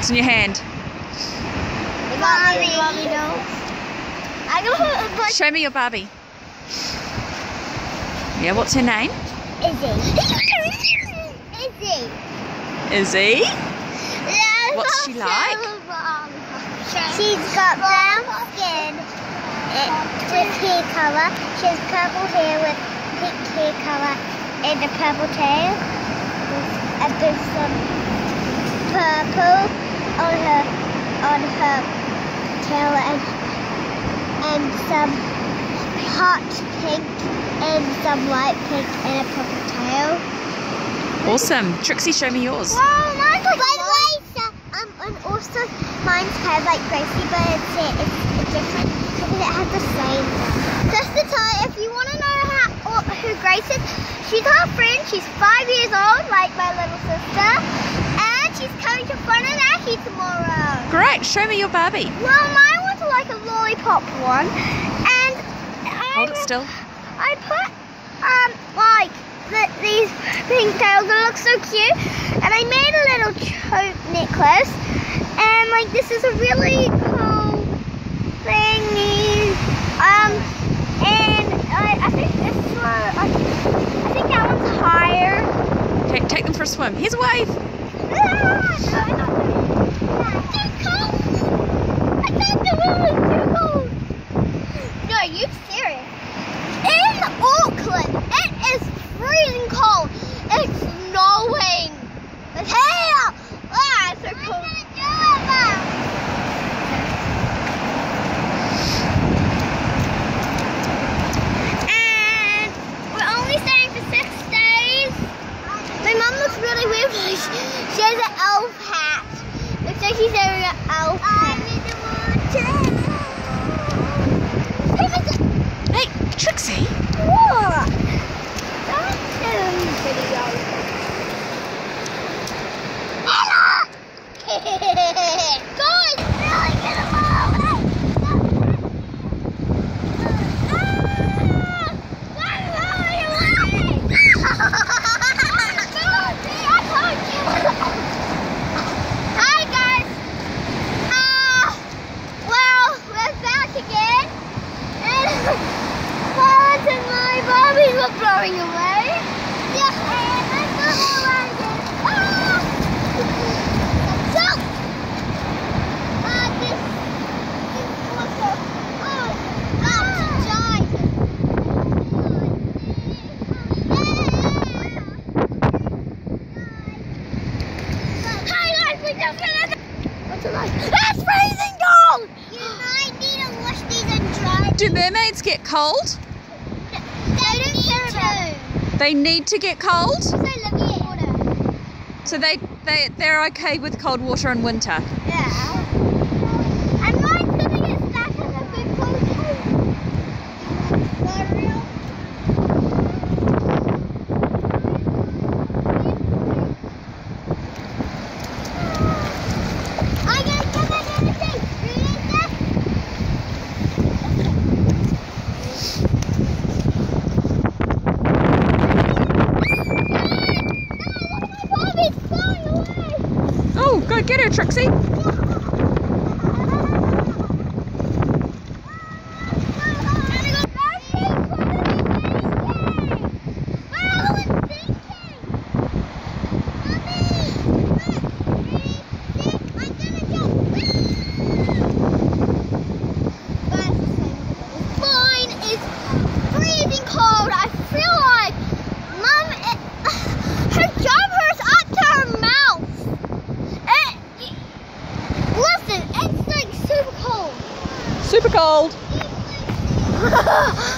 in your hand? Barbie doll. Show me your Barbie. Yeah, what's her name? Izzy. Izzy? What's she like? She's got brown skin with hair colour. She has purple hair with pink hair colour and a purple tail. And there's some purple on her tail and some hot pink and some light pink and a purple tail. Awesome. Trixie, show me yours. Wow, mine's like by the way, and also mine's kind of like Gracie, but it's different because it has the same. Just to tell you, if you want to know who Grace is, she's our friend. She's 5 years old, like my little sister, and she's coming to Whanganaki tomorrow. Great. Show me your Barbie. Well, mine was like a lollipop one, and Hold it still. I put like these pink tails that look so cute, and I made a little choke necklace, and like this is a really cool thingy, and I think this one, I think that one's higher. Okay, take them for a swim. Here's a wave. Too cold. I thought they were really too cold. No, are you serious? In Auckland, it is freezing cold. It's snowing. But hey, it's so cold. And we're only staying for 6 days. My mum looks really weird. She has an elf hat. Looks like she's wearing an elf hat. Hey, Trixie. What? That's video. Guys, really get him out. Hi guys. Well, we're back again. And Paulette and my Barbies were blowing away. Yeah, and I'm going around it. So, this is also, died. Hi guys, we just finished. What's it like? It's freezing cold! You might need to wash these and dry. Do mermaids get cold? They don't care about it. They need to get cold? They live in water. So they're okay with cold water in winter? Yeah. And mine's gonna get stuck in a big cold pool. For real? I'm gonna come back on the thing. You need that? Oh, go get her, Trixie. Mine is freezing cold. I feel like Mum, her jumper's up to her mouth. Listen, it's like super cold. Super cold.